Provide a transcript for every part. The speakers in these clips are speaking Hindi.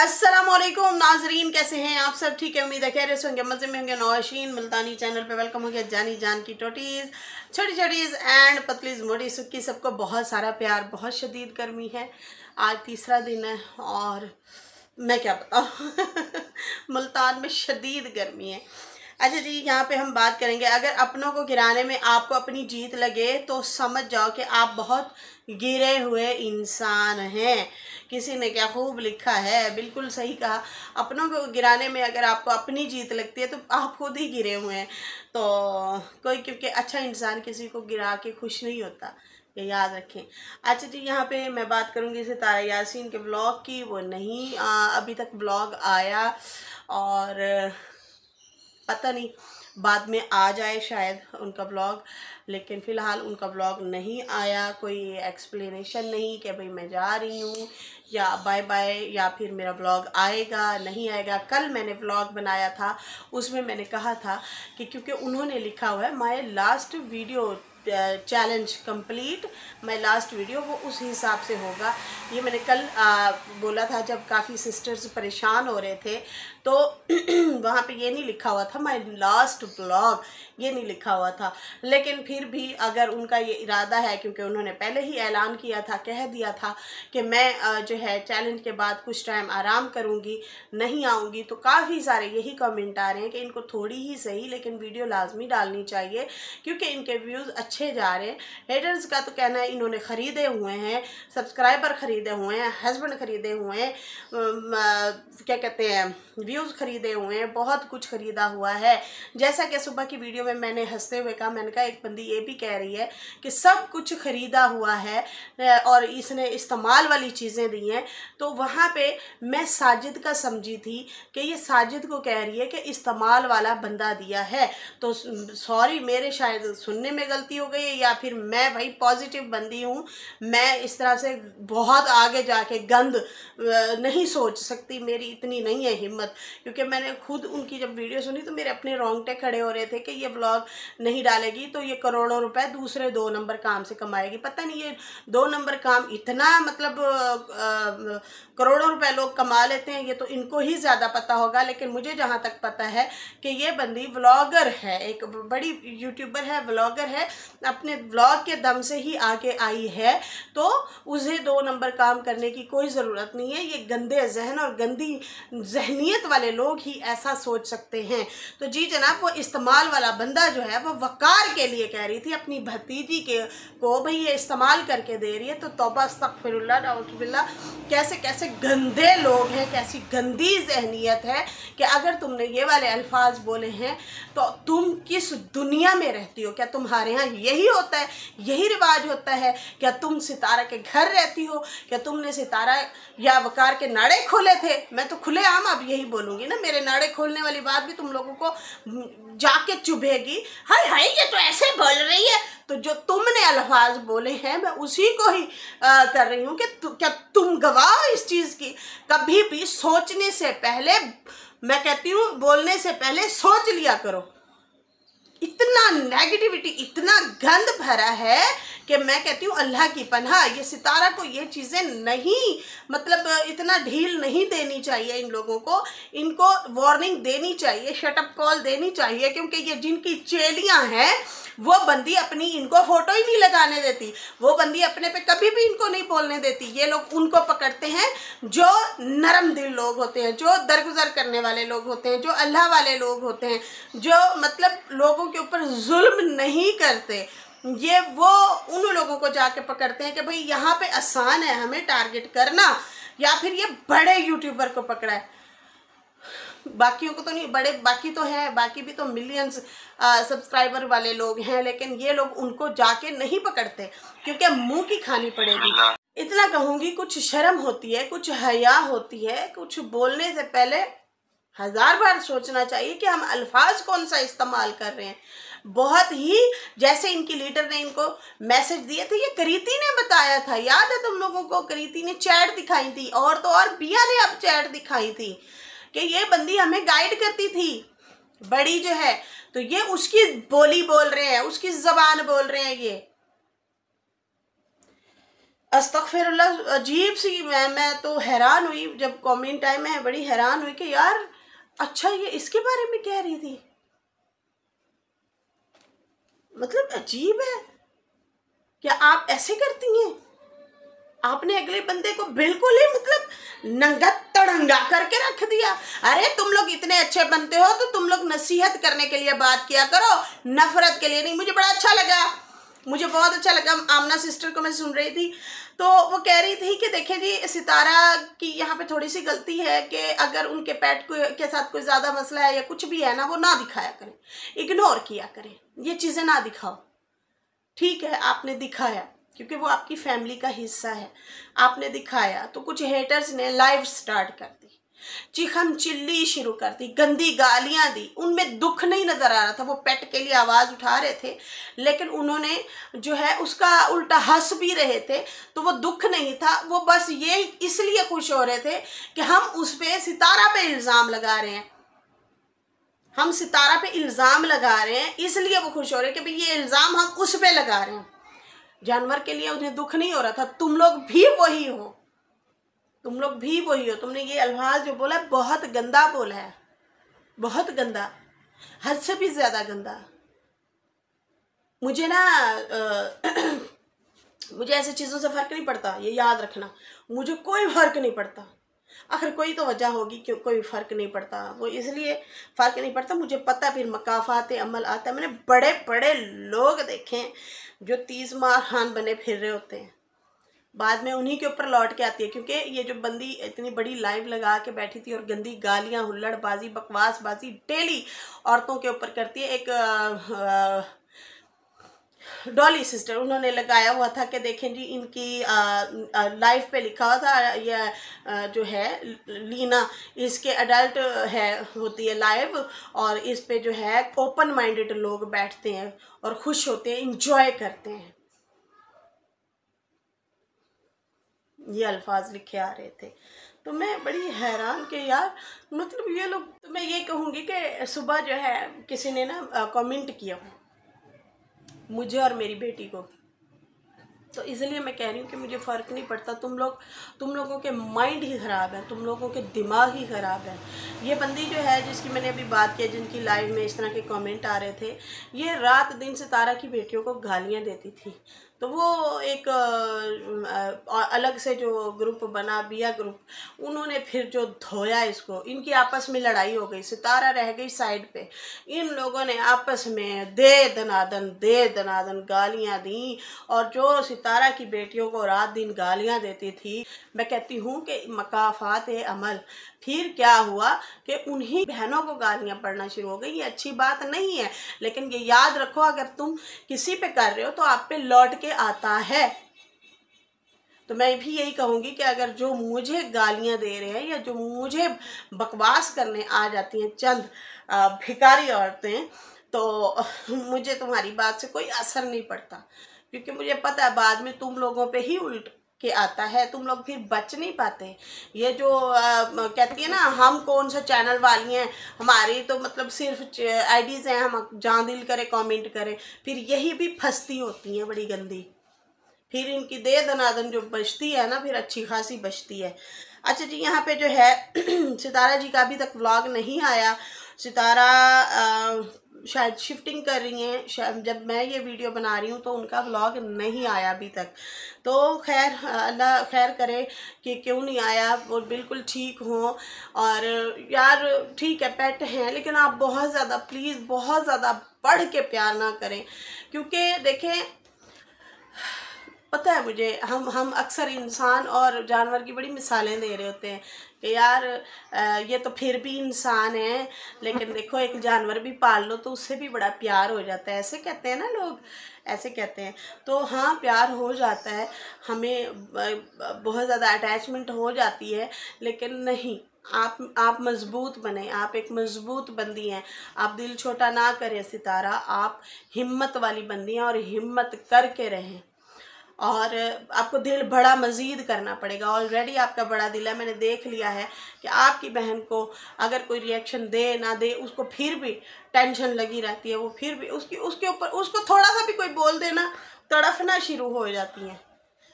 अस्सलामुअलैकुम नाजरीन, कैसे हैं आप सब? ठीक है, उम्मीद है खैर से होंगे, मज़े में होंगे। नौशीन मुल्तानी चैनल पे वेलकम हो गया। जानी जान की टोटीज़, छोटी छोटीज़ एंड पतलीज़ मोटी सुक्की, सबको बहुत सारा प्यार। बहुत शदीद गर्मी है, आज तीसरा दिन है और मैं क्या बताऊँ मुल्तान में शदीद गर्मी है। अच्छा जी, यहाँ पे हम बात करेंगे, अगर अपनों को गिराने में आपको अपनी जीत लगे तो समझ जाओ कि आप बहुत गिरे हुए इंसान हैं। किसी ने क्या खूब लिखा है, बिल्कुल सही कहा। अपनों को गिराने में अगर आपको अपनी जीत लगती है तो आप खुद ही गिरे हुए हैं। तो कोई, क्योंकि अच्छा इंसान किसी को गिरा के खुश नहीं होता, ये याद रखें। अच्छा जी, यहाँ पे मैं बात करूँगी सितारा यासीन के ब्लॉग की। वो नहीं अभी तक ब्लॉग आया और पता नहीं बाद में आ जाए शायद उनका ब्लॉग, लेकिन फ़िलहाल उनका ब्लॉग नहीं आया। कोई एक्सप्लेनेशन नहीं कि भाई मैं जा रही हूँ या बाय बाय, या फिर मेरा ब्लॉग आएगा नहीं आएगा। कल मैंने ब्लॉग बनाया था, उसमें मैंने कहा था कि क्योंकि उन्होंने लिखा हुआ है my last video challenge complete, my last video, वो उस हिसाब से होगा। ये मैंने कल बोला था जब काफ़ी सिस्टर्स परेशान हो रहे थे, तो वहाँ पे ये नहीं लिखा हुआ था माय लास्ट ब्लॉग, ये नहीं लिखा हुआ था। लेकिन फिर भी अगर उनका ये इरादा है, क्योंकि उन्होंने पहले ही ऐलान किया था, कह दिया था कि मैं जो है चैलेंज के बाद कुछ टाइम आराम करूँगी, नहीं आऊँगी, तो काफ़ी सारे यही कमेंट आ रहे हैं कि इनको थोड़ी ही सही लेकिन वीडियो लाजमी डालनी चाहिए क्योंकि इनके व्यूज़ अच्छे जा रहे हैं। हेटर्स का तो कहना है इन्होंने ख़रीदे हुए हैं, सब्सक्राइबर ख़रीदे हुए हैं, हस्बैंड ख़रीदे हुए हैं, क्या कहते हैं, व्यूज़ ख़रीदे हुए हैं, बहुत कुछ ख़रीदा हुआ है। जैसा कि सुबह की वीडियो में मैंने हंसते हुए कहा, मैंने कहा एक बंदी ये भी कह रही है कि सब कुछ ख़रीदा हुआ है और इसने इस्तेमाल वाली चीज़ें दी हैं। तो वहाँ पे मैं साजिद का समझी थी कि ये साजिद को कह रही है कि इस्तेमाल वाला बंदा दिया है। तो सॉरी, मेरे शायद सुनने में गलती हो गई है, या फिर मैं भाई पॉजिटिव बंदी हूँ, मैं इस तरह से बहुत आगे जाके गंद नहीं सोच सकती, मेरी इतनी नहीं है हिम्मत। क्योंकि मैंने खुद उनकी जब वीडियो सुनी तो मेरे अपने रोंगटे खड़े हो रहे थे कि ये व्लॉग नहीं डालेगी तो ये करोड़ों रुपए दूसरे 2 नंबर काम से कमाएगी। पता नहीं ये 2 नंबर काम इतना, मतलब करोड़ों रुपए लोग कमा लेते हैं, ये तो इनको ही ज़्यादा पता होगा। लेकिन मुझे जहाँ तक पता है कि ये बंदी व्लॉगर है, एक बड़ी यूट्यूबर है, व्लॉगर है, अपने व्लॉग के दम से ही आगे आई है, तो उसे 2 नंबर काम करने की कोई ज़रूरत नहीं है। ये गंदे जहन और गंदी जहनीत वाले लोग ही ऐसा सोच सकते हैं। तो जी जनाब, वो इस्तेमाल वाला बंदा जो है वो वक़ार के लिए कह रही थी अपनी भतीजी के को, भाई ये इस्तेमाल करके दे रही है। तो तौबा अस्तगफिरुल्लाह नाउज़ुबिल्लाह, कैसे कैसे गंदे लोग हैं, कैसी गंदी जहनीत है कि अगर तुमने ये वाले अल्फाज बोले हैं तो तुम किस दुनिया में रहती हो? क्या तुम्हारे यहाँ यही होता है, यही रिवाज होता है? क्या तुम सितारा के घर रहती हो? क्या तुमने सितारा या वकार के नाड़े खोले थे? मैं तो खुले आम अब यही बोलूँगी ना, मेरे नाड़े खोलने वाली बात भी तुम लोगों को जाके चुभेगी। हाय हाय, ये तो ऐसे बोल रही है। तो जो तुमने अल्फाज बोले हैं मैं उसी को ही कर रही हूँ कि क्या तुम गवाह इस चीज़ की? कभी भी सोचने से पहले, मैं कहती हूँ बोलने से पहले सोच लिया करो। इतना नेगेटिविटी, इतना गंद भरा है कि मैं कहती हूँ अल्लाह की पनाह, ये सितारा को ये चीज़ें नहीं, मतलब इतना ढील नहीं देनी चाहिए इन लोगों को। इनको वार्निंग देनी चाहिए, शटअप कॉल देनी चाहिए, क्योंकि ये जिनकी चेलियाँ हैं वो बंदी अपनी इनको फ़ोटो ही नहीं लगाने देती, वो बंदी अपने पे कभी भी इनको नहीं बोलने देती। ये लोग उनको पकड़ते हैं जो नरम दिल लोग होते हैं, जो दरगुजर करने वाले लोग होते हैं, जो अल्लाह वाले लोग होते हैं, जो मतलब लोगों के ऊपर जुल्म नहीं करते। ये वो उन लोगों को जाके पकड़ते हैं कि भाई यहाँ पे आसान है हमें टारगेट करना, या फिर ये बड़े यूट्यूबर को पकड़ा है, बाकियों को तो नहीं, बड़े बाकी तो हैं, बाकी भी तो मिलियंस सब्सक्राइबर वाले लोग हैं, लेकिन ये लोग उनको जाके नहीं पकड़ते क्योंकि मुंह की खानी पड़ेगी। इतना कहूँगी, कुछ शर्म होती है, कुछ हया होती है, कुछ बोलने से पहले 1000 बार सोचना चाहिए कि हम अल्फाज कौन सा इस्तेमाल कर रहे हैं। बहुत ही, जैसे इनकी लीडर ने इनको मैसेज दिए थे, ये करीती ने बताया था, याद है तुम लोगों को? करीती ने चैट दिखाई थी, और तो और बिया ने अब चैट दिखाई थी कि ये बंदी हमें गाइड करती थी, बड़ी जो है, तो ये उसकी बोली बोल रहे हैं, उसकी जबान बोल रहे हैं। ये अस्तगफिरुल्लाह, अजीब सी, मैं तो हैरान हुई जब कमेंट आए, मैं बड़ी हैरान हुई कि यार अच्छा ये इसके बारे में कह रही थी। मतलब अजीब है, क्या आप ऐसे करती हैं? आपने अगले बंदे को बिल्कुल ही मतलब नंगा तड़ंगा करके रख दिया। अरे तुम लोग इतने अच्छे बनते हो तो तुम लोग नसीहत करने के लिए बात किया करो, नफरत के लिए नहीं। मुझे बड़ा अच्छा लगा, मुझे बहुत अच्छा लगा। आमना सिस्टर को मैं सुन रही थी तो वो कह रही थी कि देखें जी, सितारा की यहाँ पे थोड़ी सी गलती है कि अगर उनके पेट के साथ कोई ज़्यादा मसला है या कुछ भी है ना, वो ना दिखाया करें, इग्नोर किया करें, ये चीज़ें ना दिखाओ। ठीक है, आपने दिखाया क्योंकि वो आपकी फैमिली का हिस्सा है, आपने दिखाया तो कुछ हेटर्स ने लाइव स्टार्ट कर दी, चिखम चिल्ली शुरू कर दी, गंदी गालियां दी। उनमें दुख नहीं नजर आ रहा था, वो पेट के लिए आवाज उठा रहे थे लेकिन उन्होंने जो है उसका उल्टा हंस भी रहे थे, तो वो दुख नहीं था, वो बस ये इसलिए खुश हो रहे थे कि हम उस पे सितारा पे इल्ज़ाम लगा रहे हैं, हम सितारा पे इल्ज़ाम लगा रहे हैं, इसलिए वो खुश हो रहे हैं कि भाई ये इल्ज़ाम हम उस पे लगा रहे हैं। जानवर के लिए उन्हें दुख नहीं हो रहा था। तुम लोग भी वही हो, तुम लोग भी वही हो। तुमने ये अल्फाज जो बोला बहुत गंदा बोला है, बहुत गंदा, हद से भी ज़्यादा गंदा। मुझे ना मुझे ऐसी चीज़ों से फ़र्क नहीं पड़ता, ये याद रखना, मुझे कोई फ़र्क नहीं पड़ता। आखिर कोई तो वजह होगी क्यों कोई फ़र्क नहीं पड़ता, वो इसलिए फ़र्क नहीं पड़ता। मुझे पता फिर मकाफ़ात अमल आता है। मैंने बड़े बड़े लोग देखे हैं जो 30 माह खान बने फिर रहे होते हैं, बाद में उन्हीं के ऊपर लौट के आती है। क्योंकि ये जो बंदी इतनी बड़ी लाइव लगा के बैठी थी और गंदी गालियाँ, हुल्लड़बाजी, बकवासबाजी डेली औरतों के ऊपर करती है। एक डॉली सिस्टर, उन्होंने लगाया हुआ था कि देखें जी इनकी लाइफ पे लिखा हुआ था, यह जो है लीना, इसके अडल्ट है होती है लाइव, और इस पे जो है ओपन माइंडेड लोग बैठते हैं और खुश होते हैं, इंजॉय करते हैं। ये अल्फाज लिखे आ रहे थे तो मैं बड़ी हैरान कि यार मतलब ये लोग। तो मैं ये कहूँगी कि सुबह जो है किसी ने ना कमेंट किया मुझे और मेरी बेटी को, तो इसलिए मैं कह रही हूँ कि मुझे फ़र्क नहीं पड़ता। तुम लोगों के माइंड ही ख़राब है, तुम लोगों के दिमाग ही ख़राब है। ये बंदी जो है जिसकी मैंने अभी बात की, जिनकी लाइव में इस तरह के कमेंट आ रहे थे, ये रात दिन सितारा की बेटियों को गालियाँ देती थी। तो वो एक अलग से जो ग्रुप बना, बिया ग्रुप, उन्होंने फिर जो धोया इसको, इनकी आपस में लड़ाई हो गई, सितारा रह गई साइड पे, इन लोगों ने आपस में दे दनादन गालियाँ दी। और जो सितारा की बेटियों को रात दिन गालियाँ देती थी, मैं कहती हूँ कि मकाफात अमल। फिर क्या हुआ कि उन्हीं बहनों को गालियाँ पड़ना शुरू हो गई। ये अच्छी बात नहीं है, लेकिन ये याद रखो अगर तुम किसी पे कर रहे हो तो आप पे लौट के आता है। तो मैं भी यही कहूँगी कि अगर जो मुझे गालियाँ दे रहे हैं या जो मुझे बकवास करने आ जाती हैं चंद भिखारी औरतें, तो मुझे तुम्हारी बात से कोई असर नहीं पड़ता, क्योंकि मुझे पता है बाद में तुम लोगों पे ही उल्ट के आता है, तुम लोग फिर बच नहीं पाते। ये जो कहती है ना हम कौन सा चैनल वाली हैं, हमारी तो मतलब सिर्फ आईडीज़ हैं, हम जहाँ दिल करे कमेंट करें, फिर यही भी फंसती होती हैं बड़ी गंदी। फिर इनकी दे दनादन जो बचती है ना, फिर अच्छी खासी बचती है। अच्छा जी, यहाँ पे जो है सितारा जी का अभी तक व्लॉग नहीं आया। सितारा शायद शिफ्टिंग कर रही हैं, जब मैं ये वीडियो बना रही हूँ तो उनका व्लॉग नहीं आया अभी तक। तो खैर अल्लाह खैर करे कि क्यों नहीं आया, वो बिल्कुल ठीक हों। और यार ठीक है पेट हैं, लेकिन आप बहुत ज़्यादा प्लीज़ बहुत ज़्यादा बढ़ के प्यार ना करें, क्योंकि देखें पता है मुझे, हम अक्सर इंसान और जानवर की बड़ी मिसालें दे रहे होते हैं कि यार ये तो फिर भी इंसान है, लेकिन देखो एक जानवर भी पाल लो तो उससे भी बड़ा प्यार हो जाता है, ऐसे कहते हैं ना लोग, ऐसे कहते हैं। तो हाँ प्यार हो जाता है, हमें बहुत ज़्यादा अटैचमेंट हो जाती है, लेकिन नहीं, आप मज़बूत बने, आप एक मज़बूत बंदी हैं, आप दिल छोटा ना करें सितारा, आप हिम्मत वाली बंदी हैं और हिम्मत करके रहें। और आपको दिल बड़ा मज़ीद करना पड़ेगा। ऑलरेडी आपका बड़ा दिल है, मैंने देख लिया है कि आपकी बहन को अगर कोई रिएक्शन दे ना दे उसको फिर भी टेंशन लगी रहती है, वो फिर भी उसके ऊपर उसको थोड़ा सा भी कोई बोल देना तड़फना शुरू हो जाती हैं।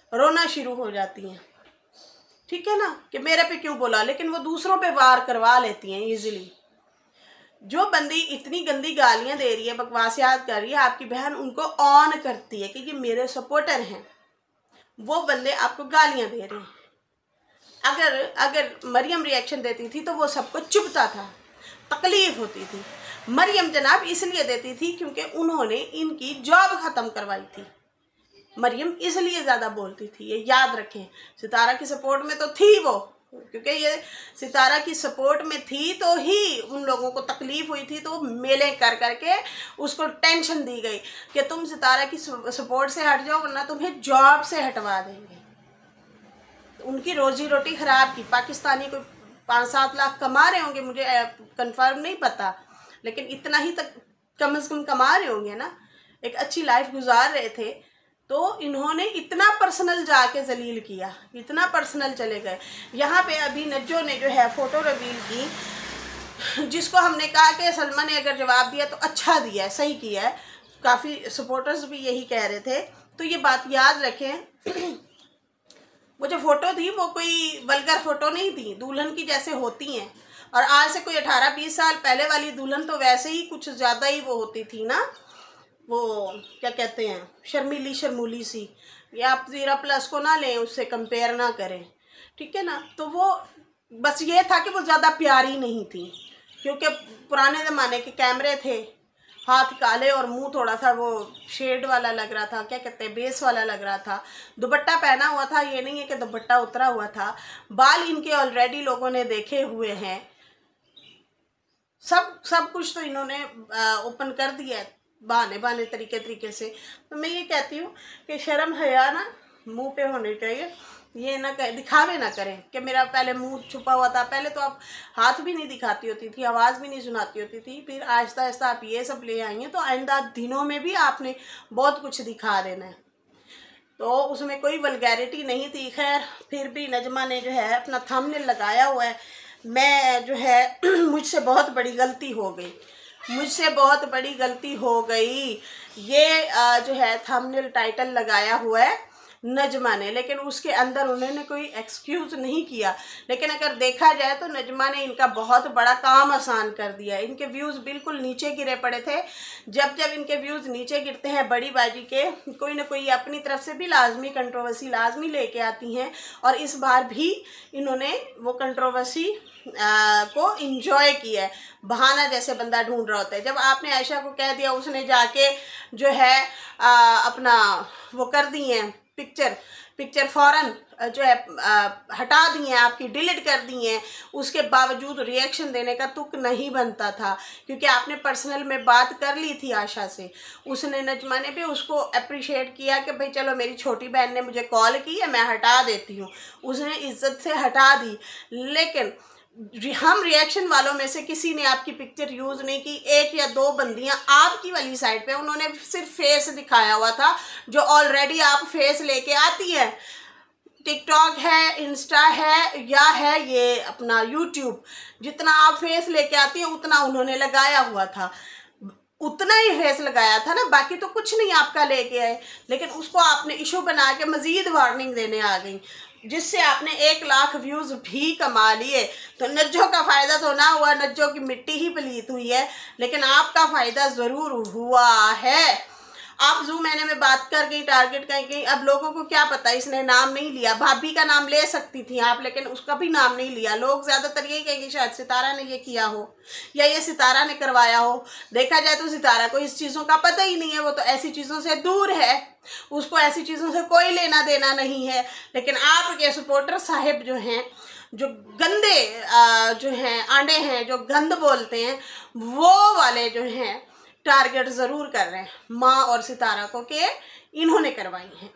रोना शुरू हो जाती हैं, ठीक है ना, कि मेरे पे क्यों बोला, लेकिन वो दूसरों पे वार करवा लेती हैं इजीली। जो बंदी इतनी गंदी गालियां दे रही है, बकवासियात कर रही है, आपकी बहन उनको ऑन करती है कि ये मेरे सपोर्टर हैं, वो बंदे आपको गालियां दे रहे हैं। अगर मरियम रिएक्शन देती थी तो वो सबको चुभता था, तकलीफ होती थी। मरियम जनाब इसलिए देती थी क्योंकि उन्होंने इनकी जॉब ख़त्म करवाई थी। मरियम इसलिए ज़्यादा बोलती थी, ये याद रखें। सितारा की सपोर्ट में तो थी वो, क्योंकि ये सितारा की सपोर्ट में थी तो ही उन लोगों को तकलीफ़ हुई थी, तो मेले कर करके उसको टेंशन दी गई कि तुम सितारा की सपोर्ट से हट जाओ वरना तुम्हें जॉब से हटवा देंगे। उनकी रोजी रोटी ख़राब की। पाकिस्तानी कोई 5-7 लाख कमा रहे होंगे, मुझे कंफर्म नहीं पता, लेकिन इतना ही तक कम से कम कमा रहे होंगे ना, एक अच्छी लाइफ गुजार रहे थे। तो इन्होंने इतना पर्सनल जाके जलील किया, इतना पर्सनल चले गए। यहाँ पे अभी नज्जो ने जो है फ़ोटो रिवील की, जिसको हमने कहा कि सलमा ने अगर जवाब दिया तो अच्छा दिया है, सही किया है, काफ़ी सपोर्टर्स भी यही कह रहे थे। तो ये बात याद रखें, वो जो फ़ोटो थी वो कोई वल्गर फ़ोटो नहीं थी, दुल्हन की जैसे होती हैं। और आज से कोई 18-20 साल पहले वाली दुल्हन तो वैसे ही कुछ ज़्यादा ही वो होती थी ना, वो क्या कहते हैं, शर्मीली शर्मूली सी। ये आप ज़ीरा प्लस को ना लें, उससे कंपेयर ना करें, ठीक है ना। तो वो बस ये था कि वो ज़्यादा प्यारी नहीं थी, क्योंकि पुराने ज़माने के कैमरे थे, हाथ काले और मुंह थोड़ा सा वो शेड वाला लग रहा था, क्या कहते हैं, बेस वाला लग रहा था। दुपट्टा पहना हुआ था, ये नहीं है कि दुपट्टा उतरा हुआ था। बाल इनके ऑलरेडी लोगों ने देखे हुए हैं, सब कुछ तो इन्होंने ओपन कर दिया है बहाने तरीके से। तो मैं ये कहती हूँ कि शर्म हया ना मुंह पे होनी चाहिए, ये ना दिखावे ना करें कि मेरा पहले मुंह छुपा हुआ था। पहले तो आप हाथ भी नहीं दिखाती होती थी, आवाज़ भी नहीं सुनाती होती थी, फिर आहिस्ता आहिस्ता आप ये सब ले आई हैं, तो आइंदा दिनों में भी आपने बहुत कुछ दिखा देना है। तो उसमें कोई वल्गैरिटी नहीं थी। खैर फिर भी नजमा ने जो है अपना थंबनेल लगाया हुआ है। मैं जो है मुझसे बहुत बड़ी गलती हो गई, मुझसे बहुत बड़ी गलती हो गई। ये जो है थंबनेल टाइटल लगाया हुआ है नजमा ने, लेकिन उसके अंदर उन्होंने कोई एक्सक्यूज़ नहीं किया। लेकिन अगर देखा जाए तो नजमा ने इनका बहुत बड़ा काम आसान कर दिया। इनके व्यूज़ बिल्कुल नीचे गिरे पड़े थे। जब इनके व्यूज़ नीचे गिरते हैं बड़ी बाजी के, कोई ना कोई अपनी तरफ से भी लाजमी कंट्रोवर्सी लाजमी लेके आती हैं, और इस बार भी इन्होंने वो कंट्रोवर्सी को इंजॉय किया है। बहाना जैसे बंदा ढूंढ रहा होता है। जब आपने आयशा को कह दिया, उसने जाके जो है अपना वो कर दी हैं पिक्चर फ़ौरन जो है हटा दी हैं, आपकी डिलीट कर दी हैं। उसके बावजूद रिएक्शन देने का तुक नहीं बनता था, क्योंकि आपने पर्सनल में बात कर ली थी आशा से। उसने नजमा ने भी उसको अप्रिशिएट किया कि भाई चलो मेरी छोटी बहन ने मुझे कॉल की है, मैं हटा देती हूँ। उसने इज्जत से हटा दी। लेकिन हम रिएक्शन वालों में से किसी ने आपकी पिक्चर यूज़ नहीं की। 1 या 2 बंदियां आपकी वाली साइड पे, उन्होंने सिर्फ फेस दिखाया हुआ था, जो ऑलरेडी आप फेस लेके आती है। टिकटॉक है, इंस्टा है, या है ये अपना यूट्यूब, जितना आप फेस लेके आती हैं उतना उन्होंने लगाया हुआ था, उतना ही फेस लगाया था ना, बाकी तो कुछ नहीं आपका लेके आए। लेकिन उसको आपने इशू बना के मज़ीद वार्निंग देने आ गई, जिससे आपने 1 लाख व्यूज़ भी कमा लिए। तो नज्जो का फ़ायदा तो ना हुआ, नज्जो की मिट्टी ही पलीत हुई है, लेकिन आपका फ़ायदा ज़रूर हुआ है। आप जू मैंने में बात कर गई, टारगेट कर गई। अब लोगों को क्या पता, इसने नाम नहीं लिया। भाभी का नाम ले सकती थी आप, लेकिन उसका भी नाम नहीं लिया। लोग ज़्यादातर यही कहेंगे शायद सितारा ने ये किया हो, या ये सितारा ने करवाया हो। देखा जाए तो सितारा को इस चीज़ों का पता ही नहीं है, वो तो ऐसी चीज़ों से दूर है, उसको ऐसी चीज़ों से कोई लेना देना नहीं है। लेकिन आपके सपोर्टर साहिब जो हैं, जो गंदे जो हैं आंडे हैं, जो गंद बोलते हैं, वो वाले जो हैं टारगेट ज़रूर कर रहे हैं माँ और सितारा को कि इन्होंने करवाई हैं।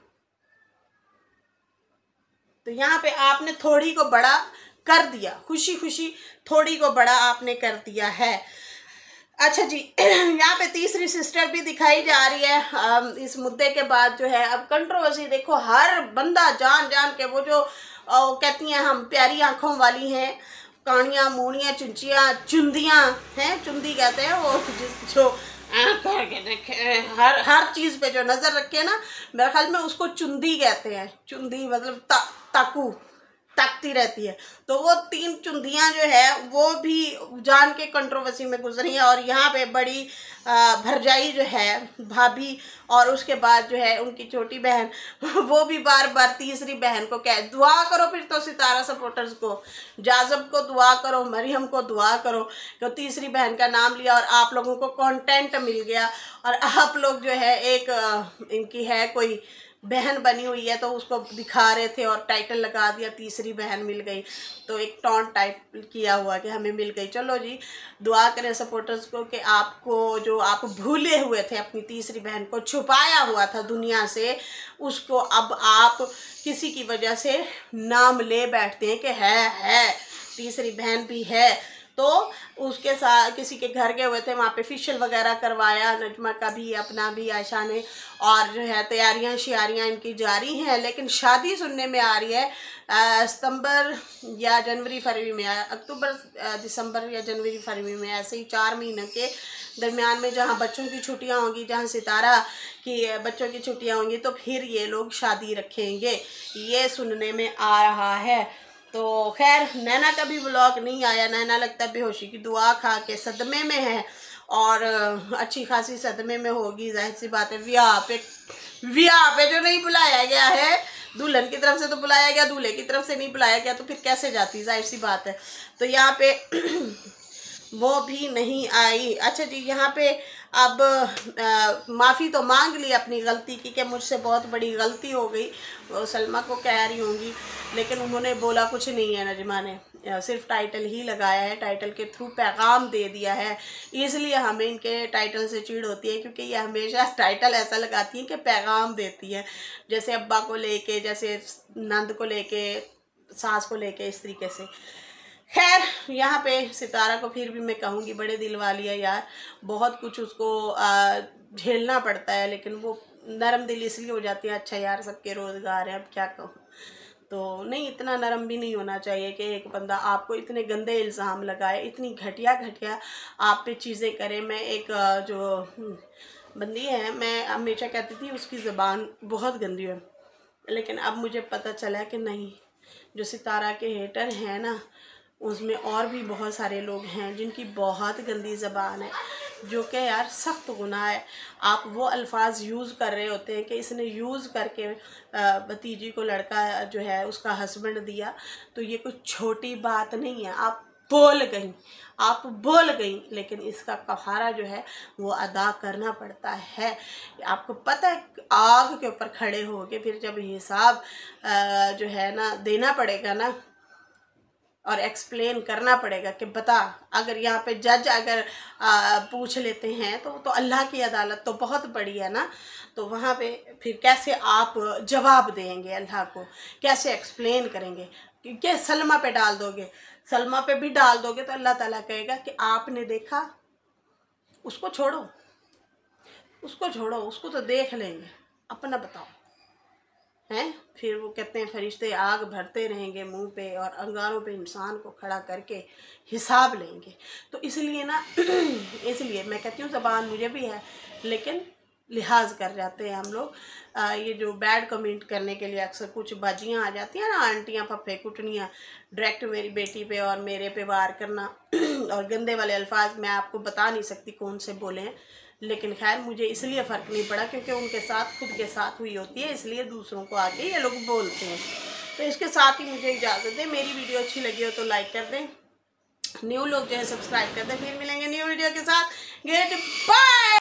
तो यहाँ पे आपने थोड़ी को बड़ा कर दिया, खुशी खुशी थोड़ी को बड़ा आपने कर दिया है। अच्छा जी, यहाँ पे तीसरी सिस्टर भी दिखाई जा रही है इस मुद्दे के बाद। जो है अब कंट्रोवर्सी देखो, हर बंदा जान के वो जो कहती हैं हम प्यारी आँखों वाली हैं, कानियाँ मूनियाँ चुंचियाँ चुंदियाँ हैं, चुंदी कहते हैं वो जो करके देखे, हर चीज़ पे जो नज़र रखे ना, मेरे ख्याल में उसको चुंदी कहते हैं। चुंदी मतलब ताकू, ताकती रहती है। तो वो 3 चुंदियाँ जो है वो भी जान के कंट्रोवर्सी में गुजरी हैं। और यहाँ पे बड़ी भरजाई जो है भाभी, और उसके बाद जो है उनकी छोटी बहन, वो भी बार बार तीसरी बहन को कह, दुआ करो फिर तो सितारा सपोर्टर्स को, जाज़ब को दुआ करो, मरियम को दुआ करो कि तीसरी बहन का नाम लिया और आप लोगों को कंटेंट मिल गया। और आप लोग जो है एक इनकी है कोई बहन बनी हुई है तो उसको दिखा रहे थे और टाइटल लगा दिया तीसरी बहन मिल गई। तो एक टॉन्ट टाइप किया हुआ कि हमें मिल गई। चलो जी, दुआ करें सपोर्टर्स को कि आपको जो आप भूले हुए थे, अपनी तीसरी बहन को छुपाया हुआ था दुनिया से, उसको अब आप किसी की वजह से नाम ले बैठते हैं कि है तीसरी बहन भी है। तो उसके साथ किसी के घर गए हुए थे, वहाँ पे फेशियल वगैरह करवाया, नजमा का भी अपना भी, आयशा ने। और जो है तैयारियां शियारियां इनकी जारी हैं, लेकिन शादी सुनने में आ रही है सितंबर या जनवरी फरवरी में, अक्टूबर दिसंबर या जनवरी फरवरी में, ऐसे ही 4 महीने के दरमियान में, जहाँ बच्चों की छुट्टियाँ होंगी, जहाँ सितारा की बच्चों की छुट्टियाँ होंगी, तो फिर ये लोग शादी रखेंगे, ये सुनने में आ रहा है। तो खैर नैना का भी व्लॉग नहीं आया। नैना लगता है बेहोशी की दुआ खा के सदमे में है, और अच्छी खासी सदमे में होगी, जाहिर सी बात है। ब्याह पे जो नहीं बुलाया गया है, दुल्हन की तरफ से तो बुलाया गया, दूल्हे की तरफ से नहीं बुलाया गया, तो फिर कैसे जाती, जाहिर सी बात है। तो यहाँ पे वो भी नहीं आई। अच्छा जी, यहाँ पे अब माफ़ी तो मांग ली अपनी गलती की कि मुझसे बहुत बड़ी गलती हो गई, वो सलमा को कह रही होंगी, लेकिन उन्होंने बोला कुछ नहीं है। नजमा ने सिर्फ टाइटल ही लगाया है, टाइटल के थ्रू पैगाम दे दिया है। इसलिए हमें इनके टाइटल से चिढ़ होती है, क्योंकि ये हमेशा टाइटल ऐसा लगाती हैं कि पैगाम देती है, जैसे अब्बा को लेके, जैसे नंद को लेके, सास को लेके, इस तरीके से। खैर यहाँ पे सितारा को फिर भी मैं कहूँगी बड़े दिल वाली है यार, बहुत कुछ उसको झेलना पड़ता है, लेकिन वो नरम दिल इसलिए हो जाती है। अच्छा यार, सबके रोज़गार है, अब क्या कहूँ। तो नहीं, इतना नरम भी नहीं होना चाहिए कि एक बंदा आपको इतने गंदे इल्ज़ाम लगाए, इतनी घटिया आप पे चीज़ें करे। मैं एक जो बंदी है, मैं हमेशा कहती थी उसकी ज़बान बहुत गंदी है, लेकिन अब मुझे पता चला कि नहीं, जो सितारा के हेटर हैं ना, उसमें और भी बहुत सारे लोग हैं जिनकी बहुत गंदी ज़बान है, जो कि यार सख्त गुनाह है। आप वो अल्फाज यूज़ कर रहे होते हैं कि इसने यूज़ करके भतीजी को लड़का जो है उसका हस्बैंड दिया, तो ये कोई छोटी बात नहीं है। आप बोल गई, लेकिन इसका कफारा जो है वो अदा करना पड़ता है। आपको पता है, आग के ऊपर खड़े होके फिर जब हिसाब जो है ना देना पड़ेगा ना, और एक्सप्लेन करना पड़ेगा कि बता, अगर यहाँ पे जज अगर पूछ लेते हैं तो अल्लाह की अदालत तो बहुत बड़ी है ना, तो वहाँ पे फिर कैसे आप जवाब देंगे अल्लाह को, कैसे एक्सप्लेन करेंगे। क्या सलमा पे डाल दोगे, सलमा पे भी डाल दोगे तो अल्लाह ताला कहेगा कि आपने देखा, उसको छोड़ो, उसको तो देख लेंगे, अपना बताओ हैं। फिर वो कहते हैं फरिश्ते आग भरते रहेंगे मुंह पे, और अंगारों पे इंसान को खड़ा करके हिसाब लेंगे। तो इसलिए ना इसलिए मैं कहती हूँ ज़बान मुझे भी है, लेकिन लिहाज कर जाते हैं हम लोग। ये जो बैड कमेंट करने के लिए अक्सर कुछ बाजियाँ आ जाती हैं ना, आंटियाँ पप्पे कुटनियाँ, डायरेक्ट मेरी बेटी पे और मेरे पे वार करना और गंदे वाले अल्फाज मैं आपको बता नहीं सकती कौन से बोले हैं, लेकिन खैर मुझे इसलिए फ़र्क नहीं पड़ा क्योंकि उनके साथ खुद के साथ हुई होती है, इसलिए दूसरों को आके ये लोग बोलते हैं। तो इसके साथ ही मुझे इजाज़त दें। मेरी वीडियो अच्छी लगी हो तो लाइक कर दें, न्यू लोग जो है सब्सक्राइब कर दें। फिर मिलेंगे न्यू वीडियो के साथ। Good bye.